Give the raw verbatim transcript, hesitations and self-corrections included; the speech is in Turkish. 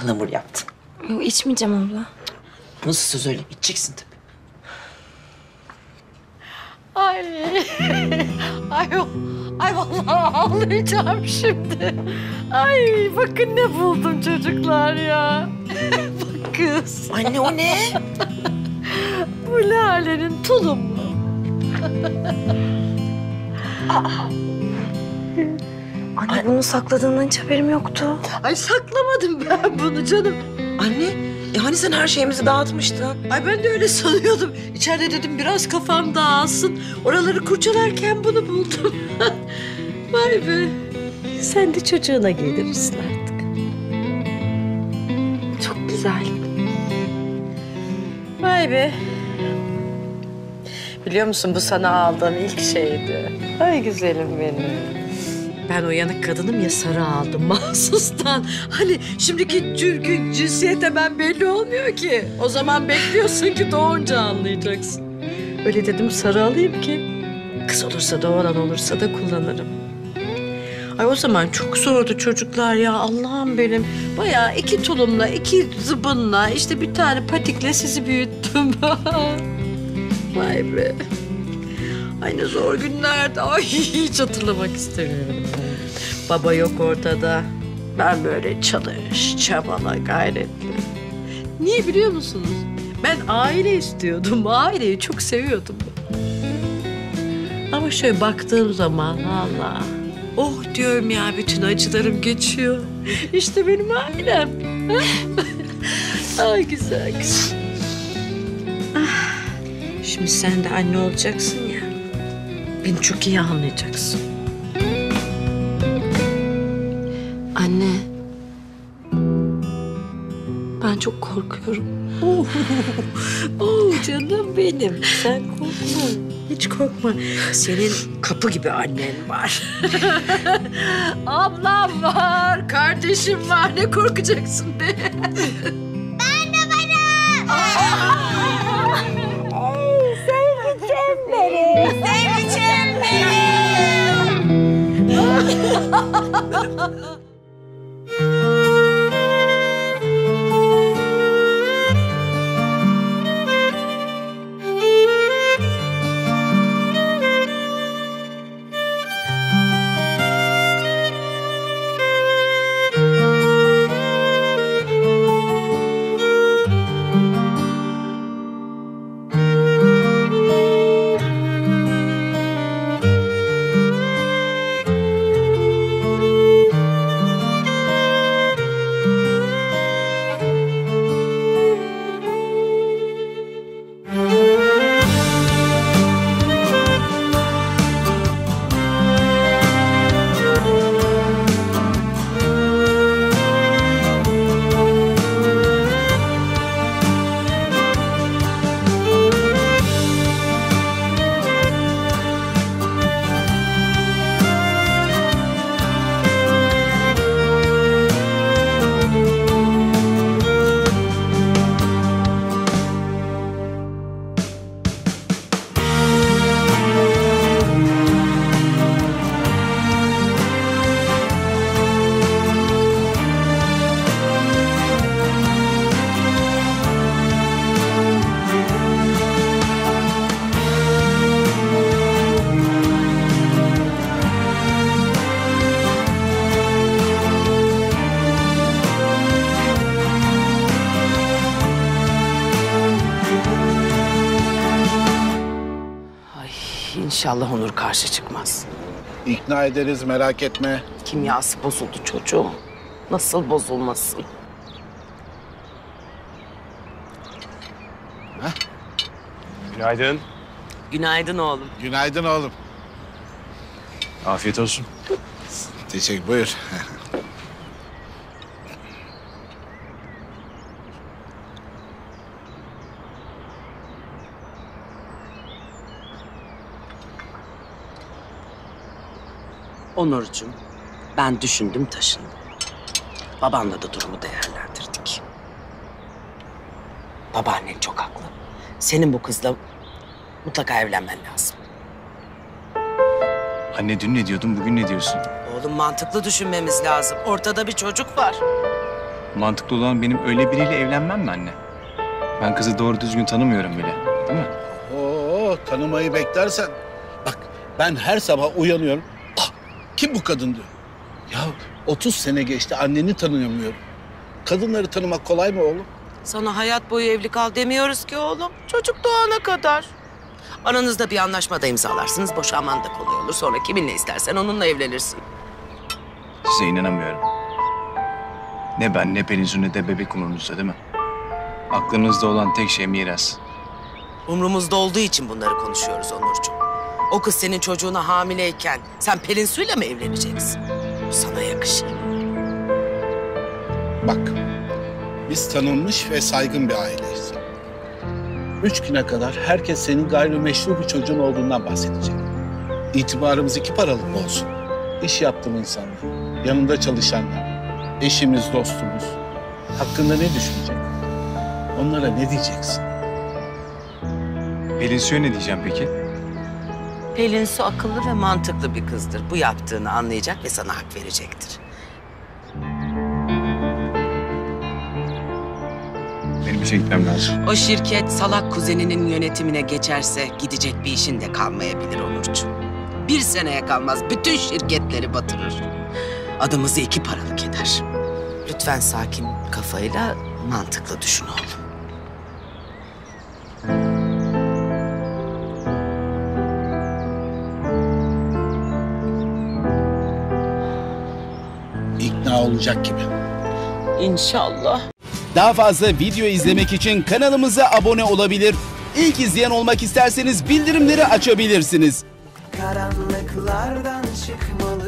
ıhlamur yaptım. Yok içmeyeceğim abla. Nasıl söz öyle? İçeceksin tabii. Ay, ay, ay vallahi ağlayacağım şimdi. Ay bakın ne buldum çocuklar ya. Bak kız. Anne o ne? Bu Lale'nin tulumu. Anne bunu sakladığından hiç haberim yoktu. Ay saklamadım ben bunu canım. Anne, e hani sen her şeyimizi dağıtmıştın? Ay ben de öyle sanıyordum. İçeride dedim biraz kafam dağılsın. Oraları kurcalarken bunu buldum. Vay be. Sen de çocuğuna giydirirsin artık. Çok güzel. Vay be. Biliyor musun bu sana aldığım ilk şeydi. Ay güzelim benim. Ben uyanık kadınım ya sarı aldım mahsustan. Hani şimdiki çünkü cinsiyet hemen belli olmuyor ki. O zaman bekliyorsun ki doğunca anlayacaksın. Öyle dedim sarı alayım ki kız olursa da oğlan olursa da kullanırım. Ay o zaman çok zordu çocuklar ya Allah'ım benim. Bayağı iki tulumla, iki zıbınla, işte bir tane patikle sizi büyüttüm. Vay be. Ay ne zor günlerdi. Ay hiç hatırlamak istemiyorum. Baba yok ortada. Ben böyle çalış, çabala, gayretli. Niye biliyor musunuz? Ben aile istiyordum. Aileyi çok seviyordum. Ama şöyle baktığım zaman Allah. Oh diyorum ya bütün acılarım geçiyor. İşte benim ailem. Ay güzel güzel. Ah, şimdi sen de anne olacaksın ya. Beni çok iyi anlayacaksın. Anne. Ben çok korkuyorum. Oh, oh canım benim. Sen korkma. Hiç korkma. Senin kapı gibi annen var. Ablam var, kardeşim var. Ne korkacaksın be? Ben de varım. Ay sevgiçim benim. Sevgiçim benim. İnşallah Onur karşı çıkmaz. İkna ederiz, merak etme. Kimyası bozuldu çocuğum. Nasıl bozulmasın? Günaydın. Günaydın oğlum. Günaydın oğlum. Afiyet olsun. Teşekkür, buyur. Onurcuğum, ben düşündüm taşındım. Babanla da durumu değerlendirdik. Babaannen çok haklı. Senin bu kızla mutlaka evlenmen lazım. Anne dün ne diyordun, bugün ne diyorsun? Oğlum mantıklı düşünmemiz lazım. Ortada bir çocuk var. Mantıklı olan benim öyle biriyle evlenmem mi anne? Ben kızı doğru düzgün tanımıyorum bile. Değil mi? Oo, tanımayı beklersen. Bak ben her sabah uyanıyorum. Ah, kim bu kadın diyor. Ya otuz sene geçti anneni tanıyamıyorum. Kadınları tanımak kolay mı oğlum? Sana hayat boyu evli kal demiyoruz ki oğlum. Çocuk doğana kadar. Aranızda bir anlaşma da imzalarsınız. Boşanman da kolay olur. Sonra kiminle istersen onunla evlenirsin. Size inanamıyorum. Ne ben ne Pelinsu ne de bebek umurunuzda değil mi? Aklınızda olan tek şey miras. Umrumuzda olduğu için bunları konuşuyoruz Onurcuğum. O kız senin çocuğuna hamileyken sen Pelinsu'yla mı evleneceksin? Bu sana yakışır. Bak biz tanınmış ve saygın bir aileyiz. Üç güne kadar herkes senin gayrimeşru bir çocuğun olduğundan bahsedecek. İtibarımız iki paralık mı olsun? İş yaptığım insanlar, yanında çalışanlar, eşimiz, dostumuz hakkında ne düşünecek? Onlara ne diyeceksin? Pelinsu'ya ne diyeceğim peki? Pelinsu akıllı ve mantıklı bir kızdır. Bu yaptığını anlayacak ve sana hak verecektir. Benim işe gitmem lazım. O şirket salak kuzeninin yönetimine geçerse gidecek bir işin de kalmayabilir Onurcuğum. Bir seneye kalmaz bütün şirketleri batırır. Adımızı iki paralık eder. Lütfen sakin kafayla mantıklı düşün oğlum. İkna olacak gibi. İnşallah. Daha fazla video izlemek için kanalımıza abone olabilir. İlk izleyen olmak isterseniz bildirimleri açabilirsiniz. Karanlıklardan çıkmalı.